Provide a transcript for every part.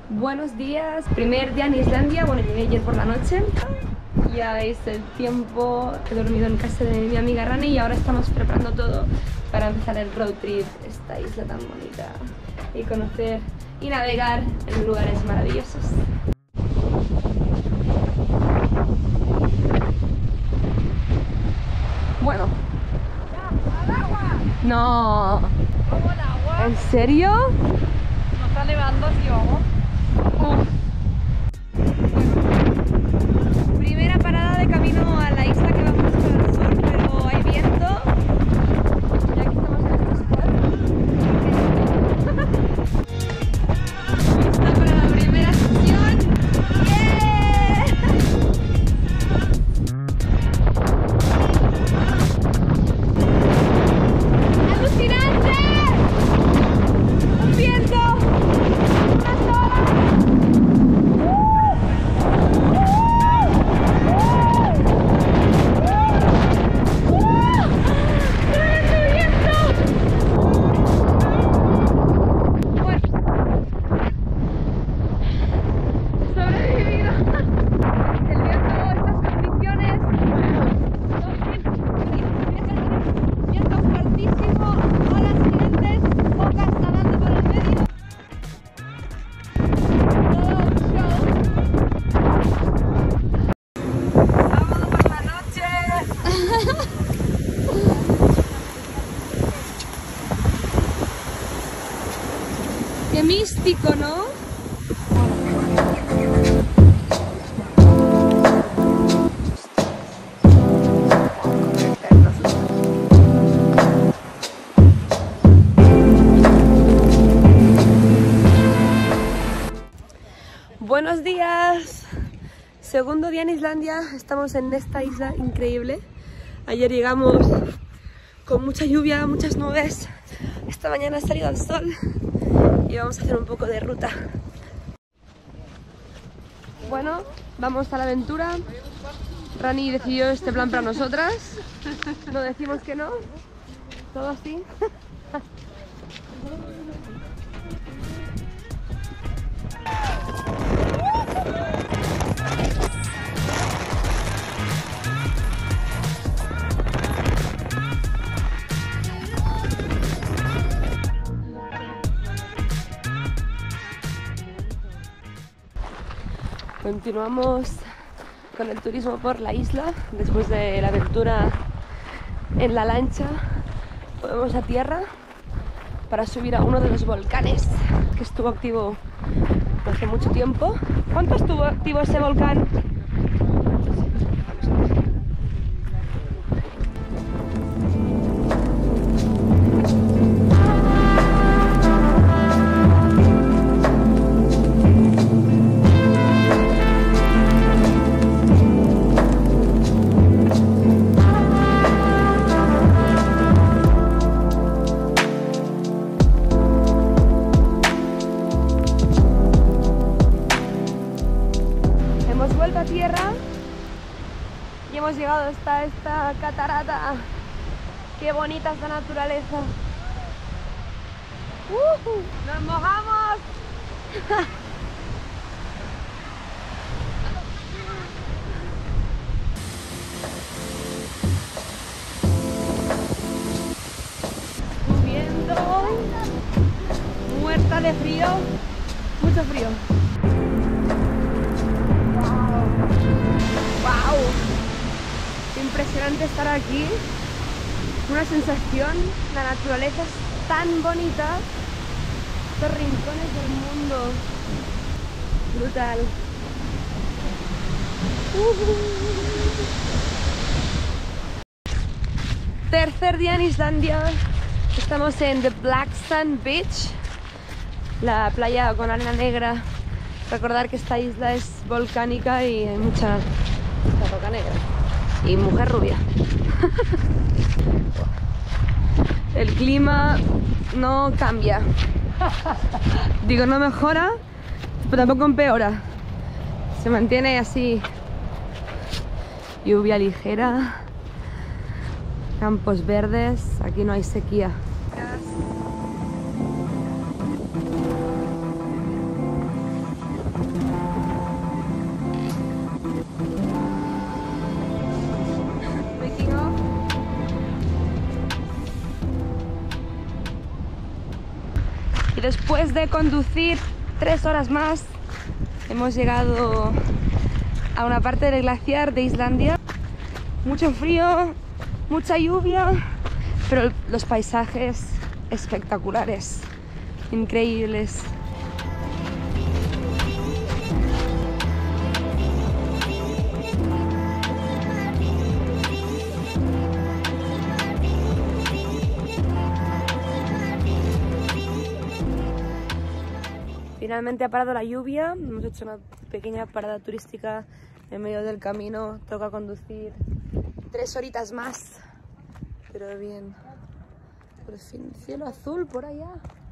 Buenos días, primer día en Islandia, bueno, llegué ayer por la noche. Ya veis el tiempo, he dormido en casa de mi amiga Rani y ahora estamos preparando todo para empezar el road trip, esta isla tan bonita, y conocer y navegar en lugares maravillosos. Bueno. No. ¿Cómo el agua? ¿En serio? No está nevando, así vamos. Primera parada de camino a la isla que vamos por el sur, pero hay viento. Y aquí estamos en este spot. Lista para la primera sesión. ¡Yeah! ¡Alucinante! ¡Un viento! ¡Unas olas! ¡Qué místico!, ¿no? Buenos días. Segundo día en Islandia. Estamos en esta isla increíble. Ayer llegamos con mucha lluvia, muchas nubes. Esta mañana ha salido el sol y vamos a hacer un poco de ruta. Bueno, vamos a la aventura. Rani decidió este plan para nosotras. No decimos que no. Todo así. Continuamos con el turismo por la isla. Después de la aventura en la lancha, volvemos a tierra para subir a uno de los volcanes que estuvo activo hace mucho tiempo. ¿Cuánto estuvo activo ese volcán? Vuelto a tierra y hemos llegado hasta esta catarata. Qué bonita esta naturaleza. ¡Nos mojamos! Subiendo, muerta de frío, mucho frío. ¡Wow! Qué impresionante estar aquí. Una sensación, la naturaleza es tan bonita. Estos rincones del mundo. Brutal. Tercer día en Islandia. Estamos en The Black Sand Beach, la playa con arena negra. Recordar que esta isla es volcánica y hay mucha roca negra y mujer rubia. El clima no cambia. Digo, no mejora, pero tampoco empeora. Se mantiene así. Lluvia ligera, campos verdes, aquí no hay sequía. Y después de conducir 3 horas más, hemos llegado a una parte del glaciar de Islandia. Mucho frío, mucha lluvia, pero los paisajes espectaculares, increíbles. Finalmente ha parado la lluvia, hemos hecho una pequeña parada turística en medio del camino. Toca conducir 3 horitas más, pero bien. Por fin, cielo azul por allá.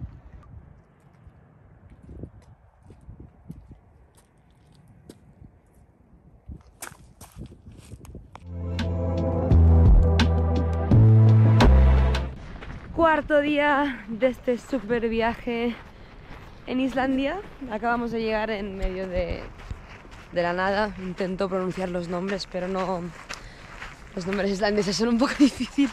Cuarto día de este super viaje en Islandia. Acabamos de llegar en medio de la nada. Intento pronunciar los nombres, pero no. Los nombres islandeses son un poco difíciles.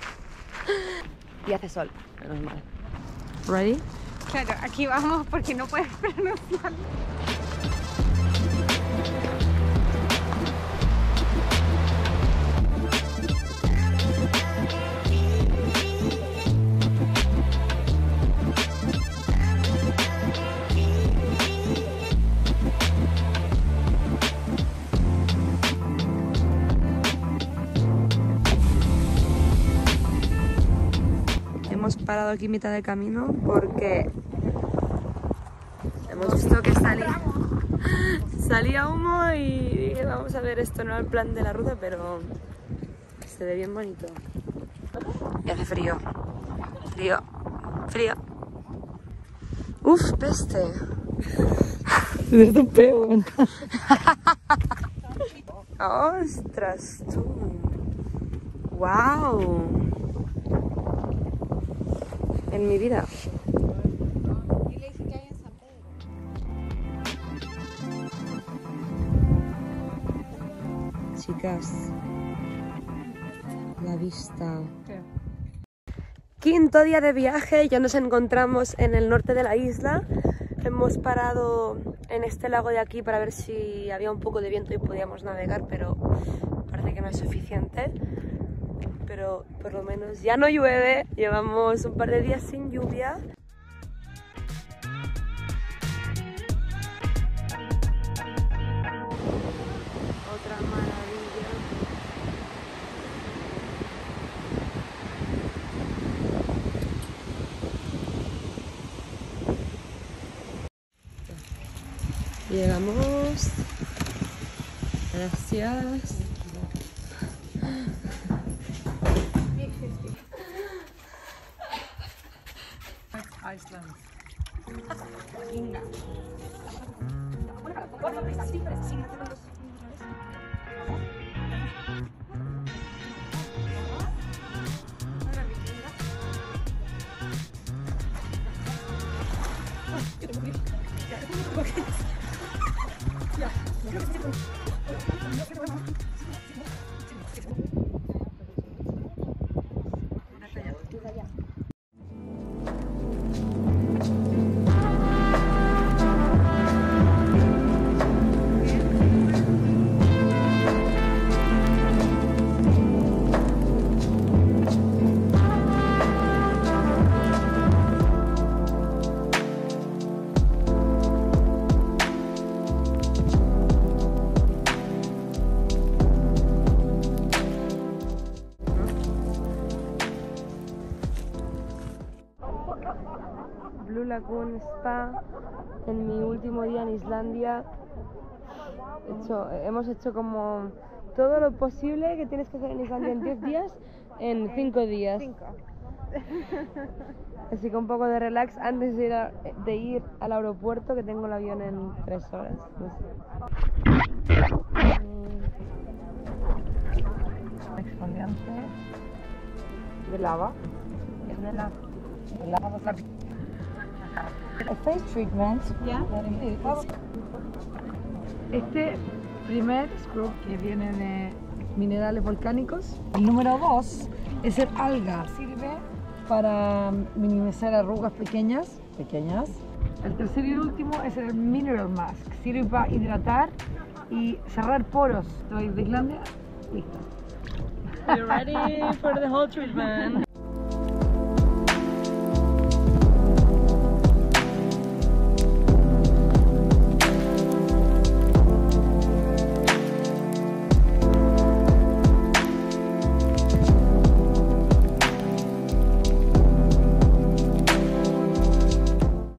Y hace sol, menos mal. ¿Ready? Claro, aquí vamos porque no puedes pronunciarlo. Hemos parado aquí en mitad de camino porque hemos visto que salía humo y dije, vamos a ver, esto no era el plan de la ruta, pero se ve bien bonito. Y hace frío, frío, frío. Uf, peste. Es un peo. Ostras, tú. Wow. En mi vida. Chicas, la vista. Quinto día de viaje, ya nos encontramos en el norte de la isla. Hemos parado en este lago de aquí para ver si había un poco de viento y podíamos navegar, pero parece que no es suficiente. Pero por lo menos ya no llueve, llevamos un par de días sin lluvia. Otra maravilla. Llegamos. Gracias. Iceland. Blue Lagoon Spa en mi último día en Islandia. Hemos hecho como todo lo posible que tienes que hacer en Islandia en 10 días, en 5 días. Así que un poco de relax antes de ir al aeropuerto, que tengo el avión en 3 horas. No sé. Exfoliante ¿De lava? es de la a face treatment. Este primer scrub que viene de minerales volcánicos. El número 2 es el alga. Sirve para minimizar arrugas pequeñas pequeñas. El tercer y el último es el Mineral Mask. Sirve para hidratar y cerrar poros. Estoy de Islandia, listo. You ready for the whole treatment?